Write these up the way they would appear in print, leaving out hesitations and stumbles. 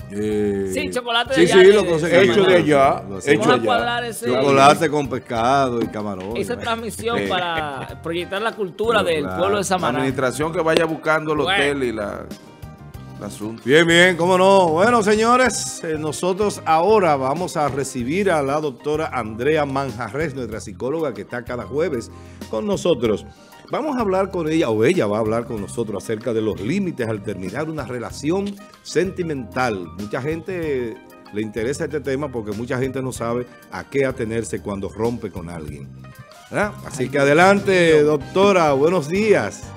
Sí, chocolate de Sí, allá. sí, lo conseguimos. Hecho de allá. Hecho Vamos a allá. cuadrar Chocolate con pescado y camarón. esa transmisión para proyectar la cultura del pueblo de La Samaná. administración que vaya buscando el Bueno. hotel y el asunto. Bien, bien, cómo no. Bueno, señores, nosotros ahora vamos a recibir a la doctora Andrea Manjarres, nuestra psicóloga que está cada jueves con nosotros. Vamos a hablar con ella, o ella va a hablar con nosotros acerca de los límites al terminar una relación sentimental. Mucha gente le interesa este tema porque mucha gente no sabe a qué atenerse cuando rompe con alguien. ¿Verdad? Así que adelante, doctora, buenos días.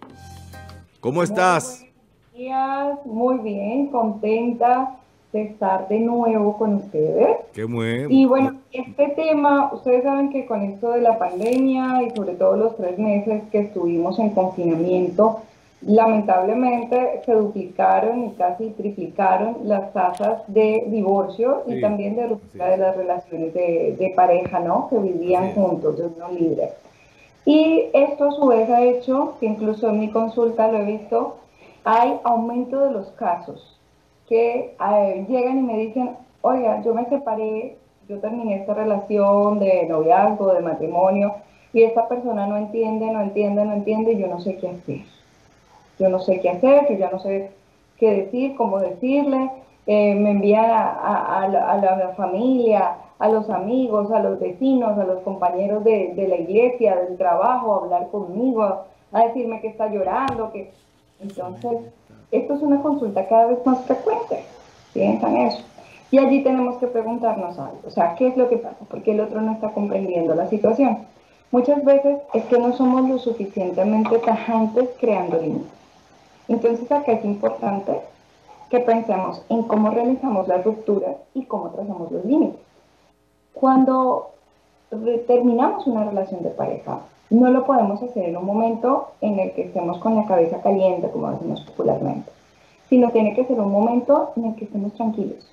¿Cómo estás? Buenos días, muy bien, contenta de estar de nuevo con ustedes. Qué bueno. Y bueno, este tema, ustedes saben que con esto de la pandemia y sobre todo los 3 meses que estuvimos en confinamiento, lamentablemente se duplicaron y casi triplicaron las tasas de divorcio y Sí, también de ruptura así de es. las relaciones de pareja, ¿no? Que vivían Así es. juntos, de unión libre. Y esto a su vez ha hecho, que incluso en mi consulta lo he visto, hay aumento de los casos que llegan y me dicen, oiga, yo me separé, yo terminé esta relación de noviazgo, de matrimonio, y esta persona no entiende, no entiende, no entiende, y yo no sé qué hacer. Yo no sé qué hacer, yo ya no sé qué decir, cómo decirle, me envían a la familia, a los amigos, a los vecinos, a los compañeros de la iglesia, del trabajo, a hablar conmigo, a decirme que está llorando, que... Entonces, esto es una consulta cada vez más frecuente, piensan eso. Y allí tenemos que preguntarnos algo, o sea, ¿qué es lo que pasa? ¿Por qué el otro no está comprendiendo la situación? Muchas veces es que no somos lo suficientemente tajantes creando límites. Entonces acá es importante que pensemos en cómo realizamos las rupturas y cómo trazamos los límites. Cuando terminamos una relación de pareja, no lo podemos hacer en un momento en el que estemos con la cabeza caliente, como decimos popularmente, sino tiene que ser un momento en el que estemos tranquilos,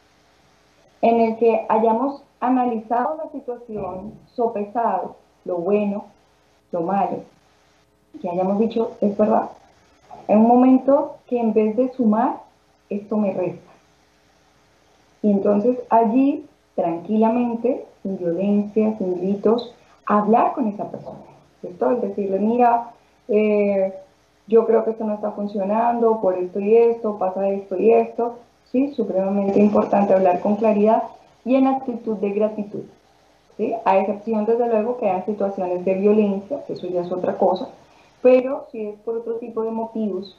en el que hayamos analizado la situación, sopesado lo bueno, lo malo, que hayamos dicho, es verdad, en un momento que en vez de sumar, esto me resta. Y entonces allí, tranquilamente, sin violencia, sin gritos, hablar con esa persona. ¿Cierto? Es decirle, mira, yo creo que esto no está funcionando, por esto y esto, pasa esto y esto. Sí, supremamente importante hablar con claridad y en actitud de gratitud. ¿Sí? A excepción, desde luego, que hay situaciones de violencia, que eso ya es otra cosa, pero si es por otro tipo de motivos,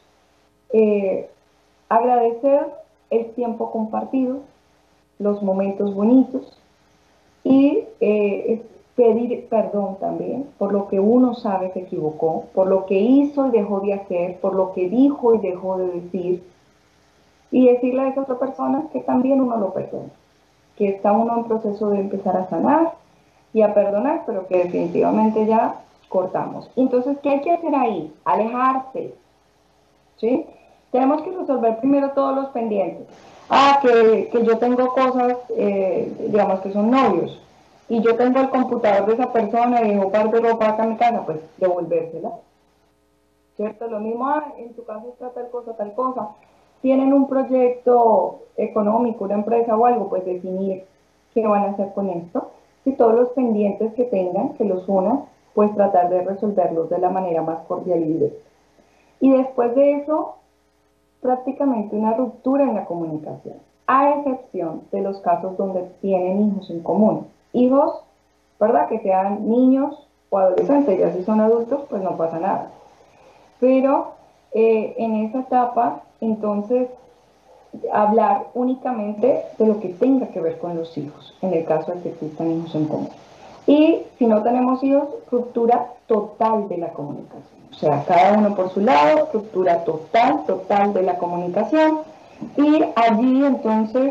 agradecer el tiempo compartido, los momentos bonitos y pedir perdón también por lo que uno sabe que equivocó, por lo que hizo y dejó de hacer, por lo que dijo y dejó de decir, y decirle a esa otra persona que también uno lo perdona, que está uno en proceso de empezar a sanar y a perdonar, pero que definitivamente ya cortamos. Entonces, ¿qué hay que hacer ahí? Alejarse, ¿sí? Tenemos que resolver primero todos los pendientes. Que yo tengo cosas, digamos que son novios, y yo tengo el computador de esa persona y dejo par de ropa acá en mi casa, pues devolvérsela. ¿Cierto? Lo mismo, en tu caso está tal cosa, tal cosa. Tienen un proyecto económico, una empresa o algo, pues definir qué van a hacer con esto. Y todos los pendientes que tengan, que los unan, pues tratar de resolverlos de la manera más cordial y directa. Y después de eso, prácticamente una ruptura en la comunicación, a excepción de los casos donde tienen hijos en común. Hijos, ¿verdad? Que sean niños o adolescentes, ya si son adultos, pues no pasa nada. Pero en esa etapa, entonces, hablar únicamente de lo que tenga que ver con los hijos, en el caso de que existan hijos en común. Y si no tenemos hijos, ruptura total de la comunicación. O sea, cada uno por su lado, ruptura total de la comunicación. Y allí entonces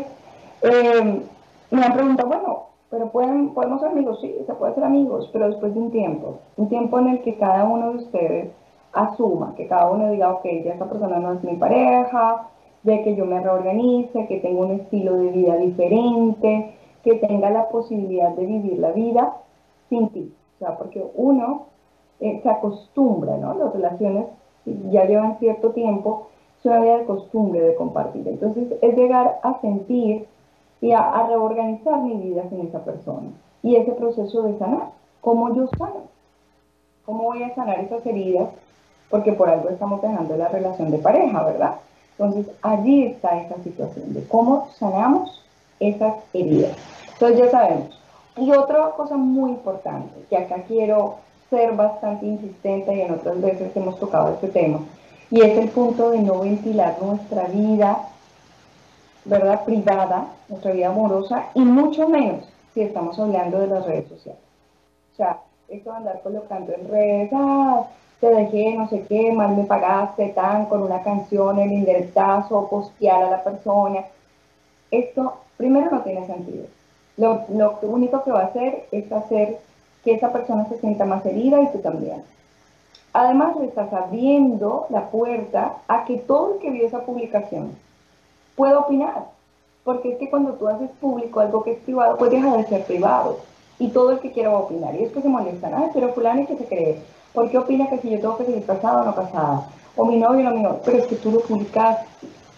me han preguntado, bueno, pero podemos ser amigos, sí, se puede ser amigos, pero después de un tiempo en el que cada uno de ustedes asuma, que cada uno diga, ok, ya esta persona no es mi pareja, de que yo me reorganice, que tenga un estilo de vida diferente, que tenga la posibilidad de vivir la vida sin ti. O sea, porque uno se acostumbra, ¿no? Las relaciones ya llevan cierto tiempo, es una vida de costumbre de compartir. Entonces es llegar a sentir y a reorganizar mi vida sin esa persona. Y ese proceso de sanar, ¿cómo yo sano? ¿Cómo voy a sanar esas heridas? Porque por algo estamos dejando la relación de pareja, ¿verdad? Entonces allí está esa situación de cómo sanamos esas heridas. Entonces ya sabemos. Y otra cosa muy importante, que acá quiero ser bastante insistente y en otras veces hemos tocado este tema, y es el punto de no ventilar nuestra vida, ¿verdad?, privada, nuestra vida amorosa, y mucho menos si estamos hablando de las redes sociales. O sea, esto de andar colocando en redes, te dejé, no sé qué, mal me pagaste, tan, con una canción, el indirectazo, postear a la persona. Esto, primero, no tiene sentido. Lo único que va a hacer es hacer que esa persona se sienta más herida y tú también. Además, le estás abriendo la puerta a que todo el que vio esa publicación pueda opinar. Porque es que cuando tú haces público algo que es privado, pues deja de ser privado. Y todo el que quiera va a opinar. Y es que se molestan. Ay, pero fulano, ¿y qué se cree? ¿Por qué opina que si yo tengo que seguir casada o no casada? O mi novio o no mi novio. Pero es que tú lo publicaste.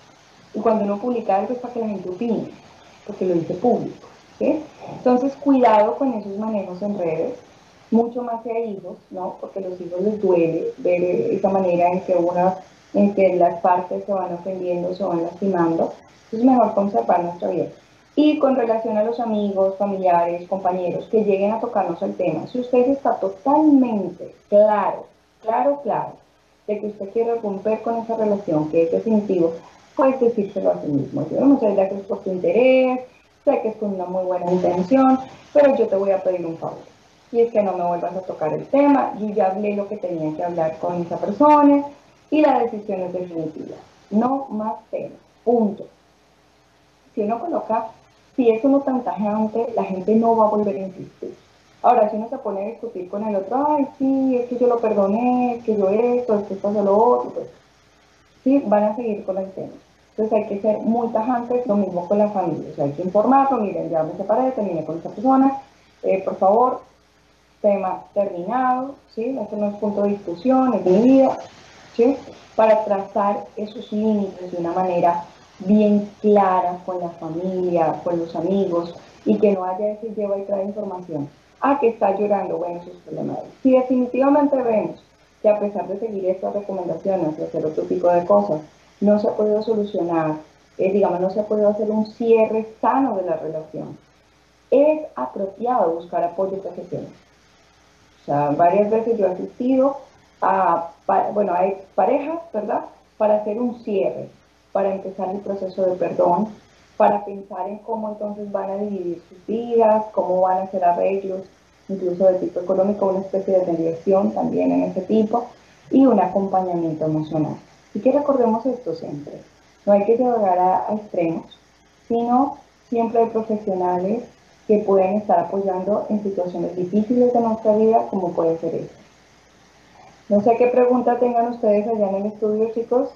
Y cuando uno publica algo es para que la gente opine. Porque lo dice público. ¿Sí? Entonces, cuidado con esos manejos en redes. Mucho más si hay hijos, ¿no? Porque a los hijos les duele ver esa manera en que las partes se van ofendiendo, se van lastimando. Es mejor conservar nuestra vida. Y con relación a los amigos, familiares, compañeros que lleguen a tocarnos el tema, si usted está totalmente claro de que usted quiere romper con esa relación, que es definitivo, pues decírselo a sí mismo. Yo muchas gracias por tu interés, sé que es con una muy buena intención, pero yo te voy a pedir un favor. Y es que no me vuelvas a tocar el tema, yo ya hablé lo que tenía que hablar con esa persona y la decisión es definitiva. No más temas, punto. Si uno coloca, si es uno tan tajante, la gente no va a volver a insistir. Ahora, si uno se pone a discutir con el otro, ay, sí, es que yo lo perdoné, es que yo esto, es que esto hace lo otro, pues sí, van a seguir con el tema. Entonces hay que ser muy tajantes, lo mismo con la familia. O sea, hay que informarlo, miren, ya me separé, terminé con esta persona, por favor, tema terminado, ¿sí? Este no es punto de discusión, es mi vida, ¿sí? Para trazar esos límites de una manera bien clara con la familia, con los amigos, y que no haya ese lleva y trae información. Que está llorando, bueno, eso es problema de él. Si definitivamente vemos que a pesar de seguir estas recomendaciones, de hacer otro tipo de cosas, no se ha podido solucionar, digamos, no se ha podido hacer un cierre sano de la relación, es apropiado buscar apoyo profesional. O sea, varias veces yo he asistido a parejas, ¿verdad?, para hacer un cierre, para empezar el proceso de perdón, para pensar en cómo entonces van a dividir sus vidas, cómo van a hacer arreglos, incluso de tipo económico, una especie de mediación también en ese tipo, y un acompañamiento emocional. Y que recordemos esto siempre, no hay que llegar a extremos, sino siempre hay profesionales que pueden estar apoyando en situaciones difíciles de nuestra vida, como puede ser esta. No sé qué pregunta tengan ustedes allá en el estudio, chicos.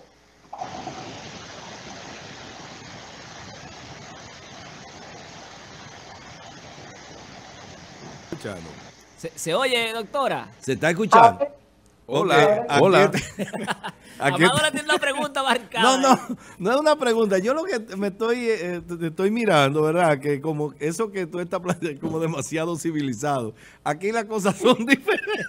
¿Se oye, doctora? ¿Se está escuchando? Hola, Okay. hola. Amado le tiene una pregunta marcada. No es una pregunta. Yo lo que te estoy mirando, ¿verdad? Que como eso que tú estás planteando como demasiado civilizado. Aquí las cosas son diferentes.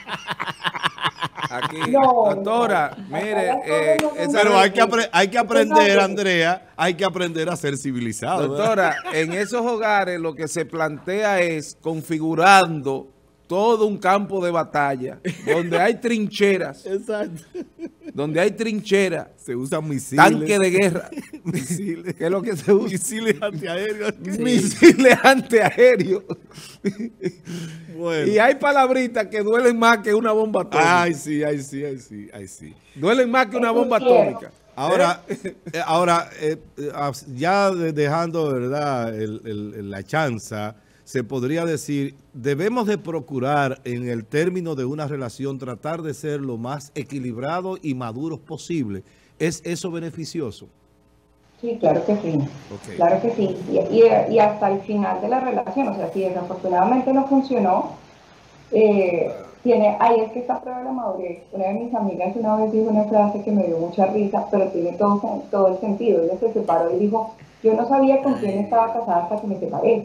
Aquí, No, doctora, no. mire, Pero hay que aprender, Andrea, hay que aprender a ser civilizado. doctora, en esos hogares lo que se plantea es configurando todo un campo de batalla, donde hay trincheras, Exacto. donde hay trincheras, Se usan misiles. tanque de guerra, Misiles. que es lo que se usa, Misiles antiaéreos. misiles antiaéreos, Bueno. y hay palabritas que duelen más que una bomba atómica. Ay, sí. Duelen más que una bomba atómica. Ahora, ya dejando, ¿verdad?, la chanza, se podría decir, debemos de procurar en el término de una relación tratar de ser lo más equilibrado y maduros posible. ¿Es eso beneficioso? Sí, claro que sí. Okay. Claro que sí. Y hasta el final de la relación, o sea, si desafortunadamente no funcionó, ahí es que está prueba de la madurez. Una de mis amigas una vez dijo una frase que me dio mucha risa, pero tiene todo el sentido. Ella se separó y dijo, yo no sabía con quién estaba casada hasta que me separé.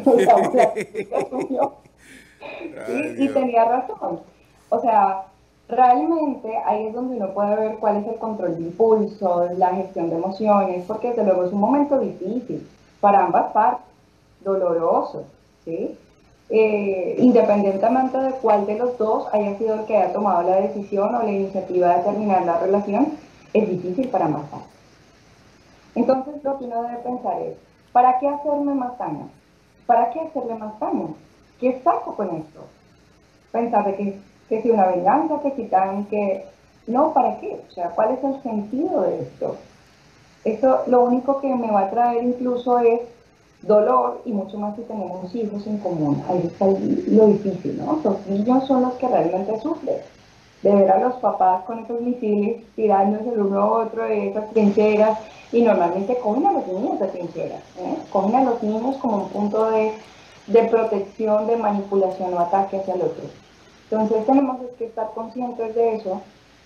Y tenía razón. O sea, realmente ahí es donde uno puede ver cuál es el control de impulsos, la gestión de emociones, porque desde luego es un momento difícil para ambas partes, doloroso, ¿sí? Independientemente de cuál de los dos haya sido el que haya tomado la decisión o la iniciativa de terminar la relación, es difícil para ambas partes. Entonces lo que uno debe pensar es, ¿para qué hacerme más daño? ¿Para qué hacerle más daño? ¿Qué saco con esto? Pensar de que si una venganza, que si tan, que... No, ¿para qué? O sea, ¿cuál es el sentido de esto? Esto lo único que me va a traer incluso es dolor, y mucho más si tenemos hijos en común. Ahí está lo difícil, ¿no? Los niños son los que realmente sufren. De ver a los papás con esos misiles tirándose el uno a otro de esas trincheras, y normalmente cogen a los niños de trincheras, cogen a los niños como un punto de protección, de manipulación o ataque hacia el otro. Entonces tenemos que estar conscientes de eso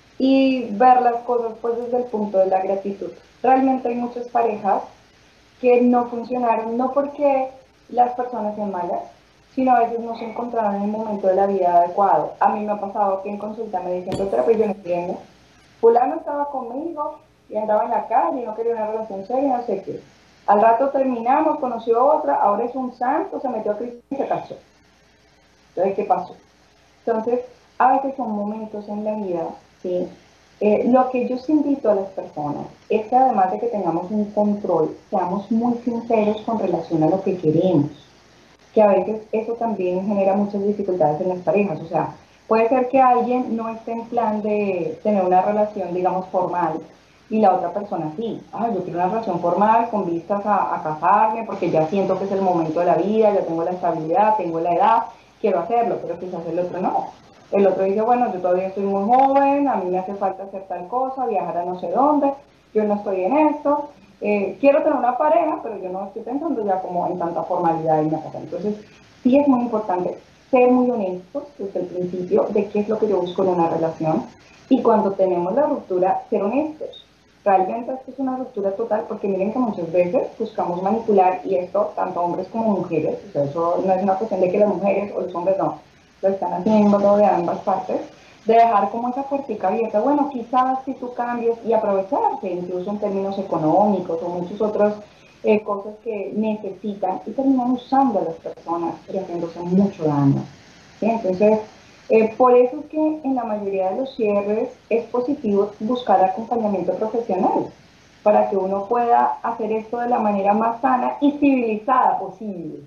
y ver las cosas pues desde el punto de la gratitud. Realmente hay muchas parejas que no funcionaron, no porque las personas sean malas, sino a veces no se encontraron en el momento de la vida adecuado. A mí me ha pasado que en consulta me dicen, doctora, pues yo no entiendo. Fulano estaba conmigo y andaba en la calle y no quería una relación seria, no sé qué. Al rato terminamos, conoció otra, ahora es un santo, se metió a Cristo y se casó. Entonces, ¿qué pasó? Entonces, a veces son momentos en la vida, ¿sí? Lo que yo invito a las personas es que además de que tengamos un control, seamos muy sinceros con relación a lo que queremos, que a veces eso también genera muchas dificultades en las parejas. O sea, puede ser que alguien no esté en plan de tener una relación, digamos, formal, y la otra persona sí. Yo quiero una relación formal con vistas a casarme, porque ya siento que es el momento de la vida, ya tengo la estabilidad, tengo la edad, quiero hacerlo, pero quizás el otro no. El otro dice, bueno, yo todavía estoy muy joven, a mí me hace falta hacer tal cosa, viajar a no sé dónde, yo no estoy en esto, quiero tener una pareja, pero yo no estoy pensando ya como en tanta formalidad y me pasa. Entonces, sí es muy importante ser muy honestos desde el principio de qué es lo que yo busco en una relación, y cuando tenemos la ruptura, ser honestos. Realmente esto es una ruptura total, porque miren que muchas veces buscamos manipular, y esto tanto hombres como mujeres, o sea, eso no es una cuestión de que las mujeres o los hombres no, lo están haciendo de ambas partes, de dejar como esa puertica abierta, bueno, quizás si tú cambies, y aprovecharse incluso en términos económicos o muchas otras cosas que necesitan, y terminan usando a las personas y haciéndose mucho daño, ¿sí? Entonces, por eso es que en la mayoría de los cierres es positivo buscar acompañamiento profesional, para que uno pueda hacer esto de la manera más sana y civilizada posible.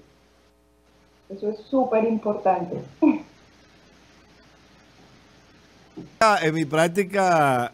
Eso es súper importante. En mi práctica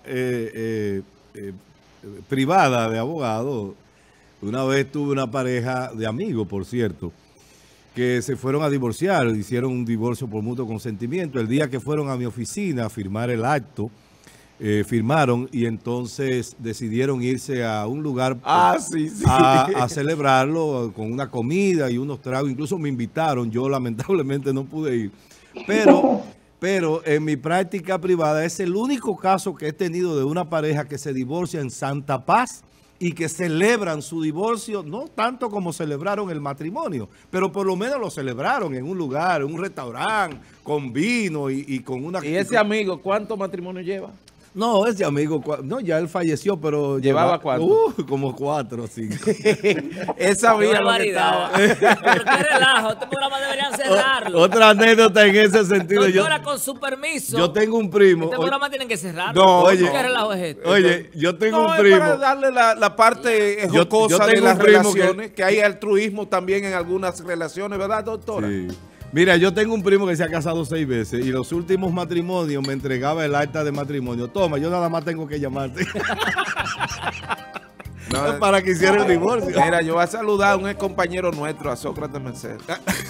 privada de abogado, una vez tuve una pareja de amigos, por cierto, que se fueron a divorciar, hicieron un divorcio por mutuo consentimiento. El día que fueron a mi oficina a firmar el acto, firmaron, y entonces decidieron irse a un lugar a celebrarlo con una comida y unos tragos. Incluso me invitaron, yo lamentablemente no pude ir. Pero en mi práctica privada es el único caso que he tenido de una pareja que se divorcia en Santa Paz y que celebran su divorcio, no tanto como celebraron el matrimonio, pero por lo menos lo celebraron en un lugar, en un restaurante, con vino y con una... ¿Y ese amigo cuántos matrimonios lleva? No, ese amigo, no, ya él falleció, pero... ¿Llevaba cuánto? Como 4 o 5. Esa vida lo que estaba. ¿Pero qué relajo? Este programa deberían cerrarlo. Otra anécdota en ese sentido. Doctora, con su permiso. Yo tengo un primo. Este programa tienen que cerrarlo. No, oye. ¿Qué relajo es esto? Oye, yo tengo un Es primo. para darle la parte jocosa de las relaciones, que hay altruismo también en algunas relaciones, ¿verdad, doctora? Sí. Mira, yo tengo un primo que se ha casado 6 veces y los últimos matrimonios me entregaba el acta de matrimonio. Toma, yo nada más tengo que llamarte. No, para que hiciera el divorcio. Mira, yo voy a saludar a un ex compañero nuestro, a Sócrates Mercedes.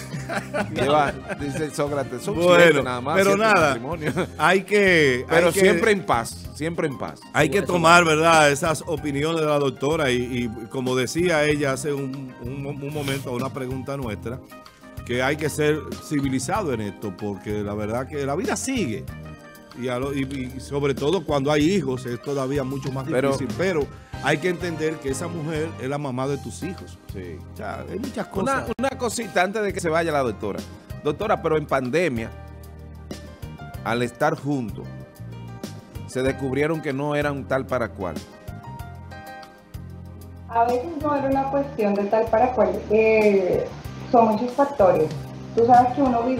Dice Sócrates, son 7 nada más. Pero nada, hay que... siempre en paz, siempre en paz. Hay que tomar, ¿verdad?, esas opiniones de la doctora y como decía ella hace un momento, una pregunta nuestra, que hay que ser civilizado en esto, porque la verdad que la vida sigue. Y sobre todo cuando hay hijos es todavía mucho más difícil, pero hay que entender que esa mujer es la mamá de tus hijos. Sí. O sea, hay muchas cosas. Una cosita antes de que se vaya la doctora. Doctora, pero en pandemia, al estar juntos, se descubrieron que no eran tal para cual. A veces no era una cuestión de tal para cual. Son muchos factores. Tú sabes que uno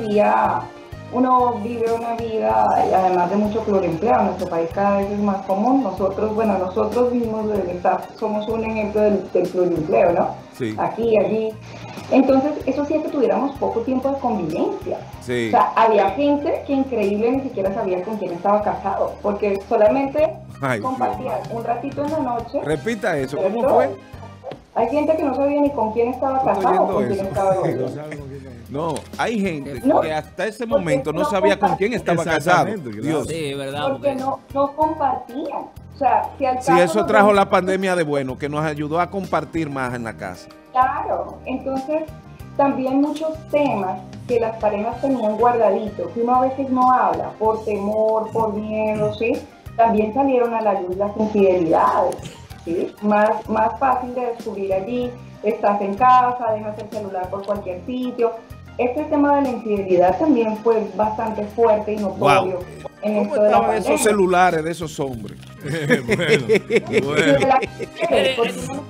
vive una vida, y además de mucho pluriempleo, en nuestro país cada vez es más común. Nosotros mismos del staff somos un ejemplo del pluriempleo, ¿no? Sí. Aquí, allí. Entonces, eso sí es que tuviéramos poco tiempo de convivencia. Sí. O sea, había gente que increíble ni siquiera sabía con quién estaba casado, porque solamente compartían un ratito en la noche. Repita eso, ¿cierto? ¿cómo fue? Hay gente que no sabía ni con quién estaba casado o con quién estaba novio. No, hay gente No, que hasta ese momento no no sabía con quién estaba casado. Exactamente, claro. Dios. Sí, verdad. Porque no compartían. O sea, si al Si caso eso nos trajo vemos- la pandemia de bueno, que nos ayudó a compartir más en la casa. Claro, entonces también muchos temas que las parejas tenían guardaditos, que uno a veces no habla por temor, por miedo, ¿sí? También salieron a la luz las infidelidades, ¿sí? Más fácil de descubrir allí, estás en casa, dejas el celular por cualquier sitio. Este tema de la infidelidad también fue bastante fuerte y notorio en ¿Cómo esto de la estaban esos pandemia. celulares de esos hombres? Bueno. Y de la- porque uno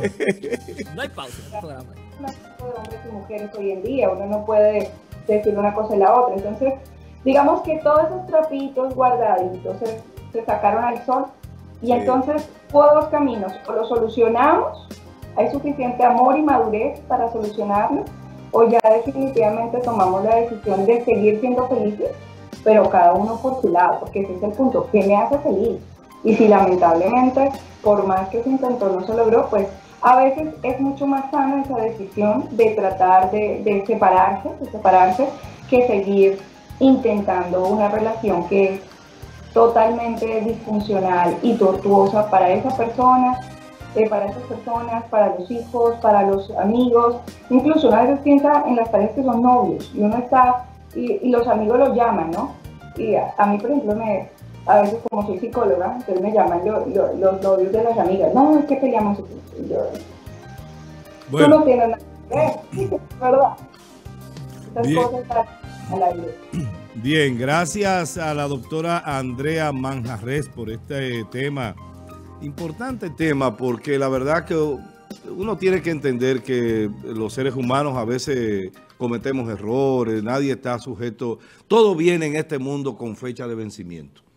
No hay pausa en el programa. un asunto de hombres y mujeres hoy en día, uno no puede decir una cosa y la otra. Entonces, digamos que todos esos trapitos guardaditos se sacaron al sol y Sí. entonces hubo dos caminos: o lo solucionamos, hay suficiente amor y madurez para solucionarlo, o ya definitivamente tomamos la decisión de seguir siendo felices, pero cada uno por su lado, porque ese es el punto: ¿qué me hace feliz? Y si lamentablemente, por más que se intentó, no se logró, pues a veces es mucho más sana esa decisión de tratar de separarse, que seguir intentando una relación que es totalmente disfuncional y tortuosa para esa persona, para esas personas, para los hijos, para los amigos. Incluso una vez piensa en las parejas que son novios y uno está, y los amigos los llaman, ¿no? Y a mí, por ejemplo, a veces como soy psicóloga, entonces me llaman los novios de las amigas. No, es que peleamos. Y yo, Bueno. tú no tienes nada que ver, ¿verdad? Esas Bien. cosas están al aire. Bien, gracias a la doctora Andrea Manjarres por este tema, importante tema, porque la verdad que uno tiene que entender que los seres humanos a veces cometemos errores, nadie está sujeto, todo viene en este mundo con fecha de vencimiento.